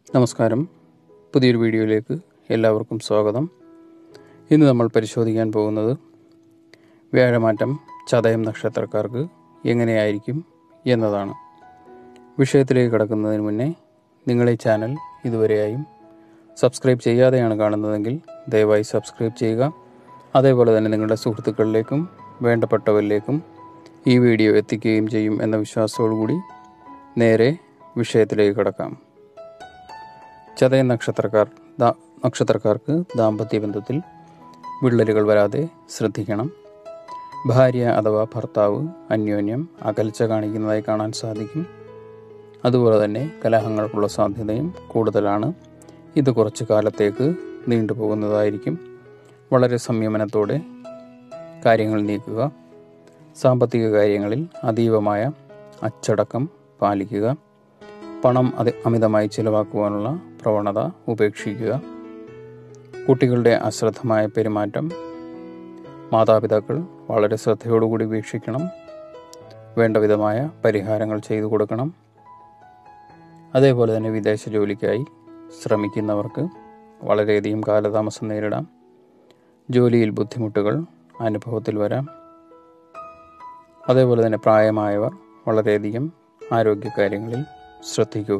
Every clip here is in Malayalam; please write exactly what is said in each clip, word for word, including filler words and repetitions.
നമസ്കാരം. പുതിയൊരു വീഡിയോയിലേക്ക് എല്ലാവർക്കും സ്വാഗതം. ഇന്ന് നമ്മൾ പരിശോധിക്കാൻ പോകുന്നത് വ്യാഴമാറ്റം ചതയം നക്ഷത്രക്കാർക്ക് എങ്ങനെയായിരിക്കും എന്നതാണ്. വിഷയത്തിലേക്ക് കടക്കുന്നതിന് മുന്നേ നിങ്ങൾ ഈ ചാനൽ ഇതുവരെയായും സബ്സ്ക്രൈബ് ചെയ്യാതെയാണ് കാണുന്നതെങ്കിൽ ദയവായി സബ്സ്ക്രൈബ് ചെയ്യുക. അതേപോലെ തന്നെ നിങ്ങളുടെ സുഹൃത്തുക്കളിലേക്കും വേണ്ടപ്പെട്ടവരിലേക്കും ഈ വീഡിയോ എത്തിക്കുകയും ചെയ്യും എന്ന വിശ്വാസത്തോടുകൂടി നേരെ വിഷയത്തിലേക്ക് കടക്കാം. ചതയ നക്ഷത്രക്കാർ നക്ഷത്രക്കാർക്ക് ദാമ്പത്യ ബന്ധത്തിൽ വിള്ളലുകൾ വരാതെ ശ്രദ്ധിക്കണം. ഭാര്യ അഥവാ ഭർത്താവ് അന്യോന്യം അകൽച്ച കാണിക്കുന്നതായി കാണാൻ സാധിക്കും. അതുപോലെ തന്നെ കലഹങ്ങൾക്കുള്ള സാധ്യതയും കൂടുതലാണ്. ഇത് കുറച്ചു കാലത്തേക്ക് നീണ്ടുപോകുന്നതായിരിക്കും. വളരെ സംയമനത്തോടെ കാര്യങ്ങൾ നീക്കുക. സാമ്പത്തിക കാര്യങ്ങളിൽ അതീവമായ അച്ചടക്കം പാലിക്കുക. പണം അത് അമിതമായി ചിലവാക്കുവാനുള്ള പ്രവണത ഉപേക്ഷിക്കുക. കുട്ടികളുടെ അശ്രദ്ധമായ പെരുമാറ്റം മാതാപിതാക്കൾ വളരെ ശ്രദ്ധയോടുകൂടി വീക്ഷിക്കണം. വേണ്ട വിധമായ പരിഹാരങ്ങൾ ചെയ്തു കൊടുക്കണം. അതേപോലെ തന്നെ വിദേശ ജോലിക്കായി ശ്രമിക്കുന്നവർക്ക് വളരെയധികം കാലതാമസം നേരിടാം. ജോലിയിൽ ബുദ്ധിമുട്ടുകൾ അനുഭവത്തിൽ വരാം. അതേപോലെ തന്നെ പ്രായമായവർ വളരെയധികം ആരോഗ്യകാര്യങ്ങളിൽ ശ്രദ്ധിക്കുക.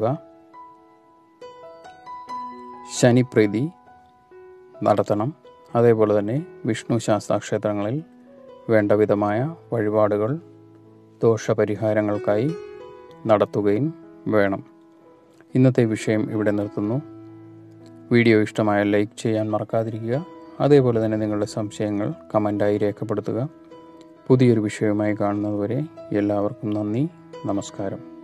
ശനിപ്രീതി നടത്തണം. അതേപോലെ തന്നെ വിഷ്ണു ശാസ്താക്ഷേത്രങ്ങളിൽ വേണ്ട വിധമായ വഴിപാടുകൾ ദോഷപരിഹാരങ്ങൾക്കായി നടത്തുകയും വേണം. ഇന്നത്തെ വിഷയം ഇവിടെ നിർത്തുന്നു. വീഡിയോ ഇഷ്ടമായാൽ ലൈക്ക് ചെയ്യാൻ മറക്കാതിരിക്കുക. അതേപോലെ തന്നെ നിങ്ങളുടെ സംശയങ്ങൾ കമൻ്റായി രേഖപ്പെടുത്തുക. പുതിയൊരു വിഷയവുമായി കാണുന്നതുവരെ എല്ലാവർക്കും നന്ദി, നമസ്കാരം.